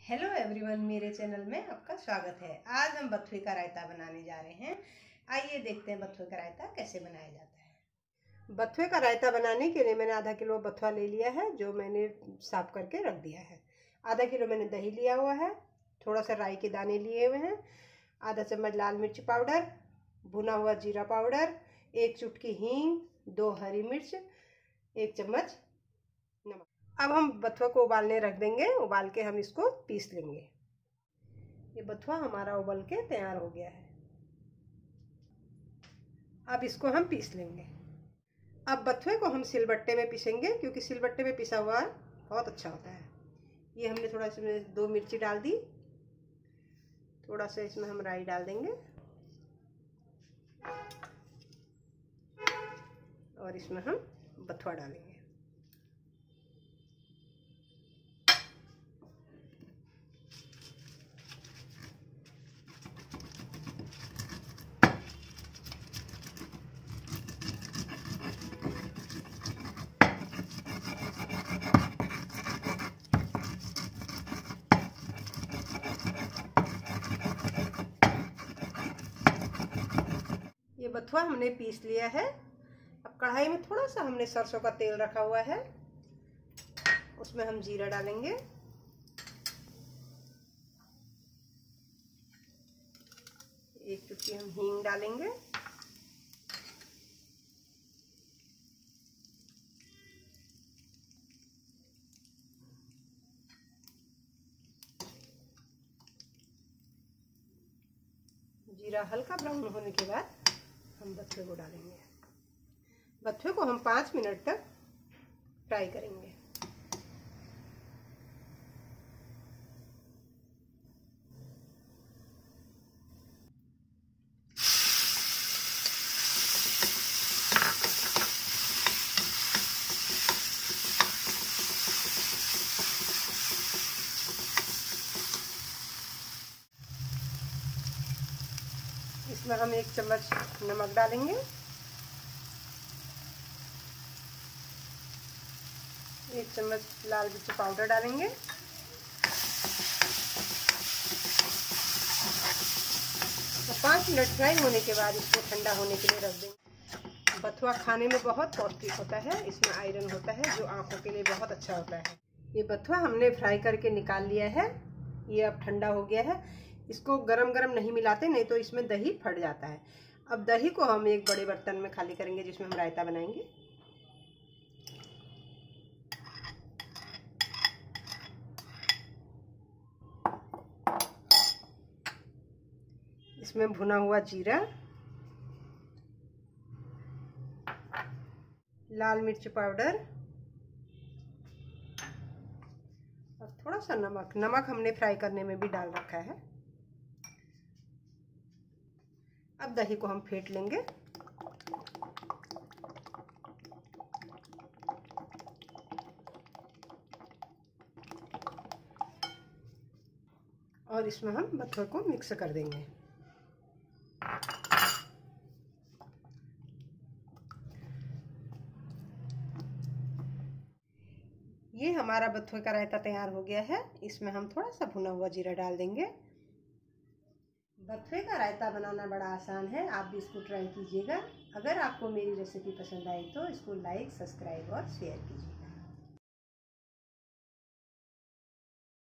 Hello everyone, मेरे channel में आपका स्वागत है। आज हम बथुए का रायता बनाने जा रहे हैं। आइए देखते हैं बथुए का रायता कैसे बनाया जाता है। बथुए का रायता बनाने के लिए मैंने आधा किलो बथुआ ले लिया है, जो मैंने साफ करके रख दिया है। आधा किलो मैंने दही लिया हुआ है, थोड़ा सा राई के दाने लिए हुए हैं, आधा चम्मच लाल मिर्च पाउडर, भुना हुआ जीरा पाउडर, 1 चुटकी हींग, 2 हरी मिर्च, 1 चम्मच नमक। अब हम बथुआ को उबालने रख देंगे। उबाल के हम इसको पीस लेंगे। ये बथुआ हमारा उबल के तैयार हो गया है। अब इसको हम पीस लेंगे। अब बथुए को हम सिलबट्टे में पीसेंगे, क्योंकि सिलबट्टे में पिसा हुआ बहुत अच्छा होता है। ये हमने थोड़ा इसमें 2 मिर्ची डाल दी, थोड़ा सा इसमें हम राई डाल देंगे और इसमें हम बथुआ डालेंगे। ये बथुआ हमने पीस लिया है। अब कढ़ाई में थोड़ा सा हमने सरसों का तेल रखा हुआ है, उसमें हम जीरा डालेंगे, एक चुटकी हम हींग डालेंगे, जीरा हल्का ब्राउन होने के बाद हम बथुए को डालेंगे। बथुए को हम 5 मिनट तक फ्राई करेंगे। इसमें हम 1 चम्मच नमक डालेंगे, 1 चम्मच लाल मिर्च पाउडर डालेंगे, तो 5 मिनट फ्राई होने के बाद इसको ठंडा होने के लिए रख देंगे। बथुआ खाने में बहुत पौष्टिक होता है, इसमें आयरन होता है जो आंखों के लिए बहुत अच्छा होता है। ये बथुआ हमने फ्राई करके निकाल लिया है। ये अब ठंडा हो गया है। इसको गरम गरम नहीं मिलाते, नहीं तो इसमें दही फट जाता है। अब दही को हम एक बड़े बर्तन में खाली करेंगे, जिसमें हम रायता बनाएंगे। इसमें भुना हुआ जीरा, लाल मिर्च पाउडर और थोड़ा सा नमक। नमक हमने फ्राई करने में भी डाल रखा है। अब दही को हम फेंट लेंगे। और इसमें हम बथुआ को मिक्स कर देंगे। ये हमारा बथुए का रायता तैयार हो गया है। इसमें हम थोड़ा सा भुना हुआ जीरा डाल देंगे। बथुए का रायता बनाना बड़ा आसान है, आप भी इसको ट्राई कीजिएगा। अगर आपको मेरी रेसिपी पसंद आई तो इसको लाइक, सब्सक्राइब और शेयर कीजिए।